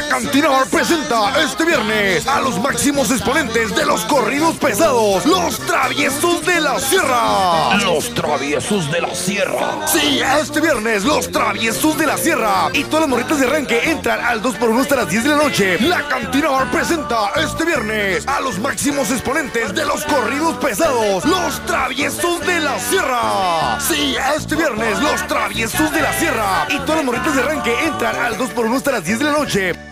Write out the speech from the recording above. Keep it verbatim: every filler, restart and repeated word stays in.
La Cantina Bar presenta este viernes a los máximos exponentes de los corridos pesados, los Traviesos de la Sierra. Los Traviesos de la Sierra. Sí, este viernes, los Traviesos de la Sierra. Y todas las morritas de arranque entran al dos por uno hasta las diez de la noche. La Cantina Bar presenta este viernes a los máximos exponentes de los corridos pesados, los Traviesos de la Sierra. Sí, este viernes, los Traviesos de la Sierra. Y todas las morritas de arranque entran al dos por uno hasta las diez de la noche.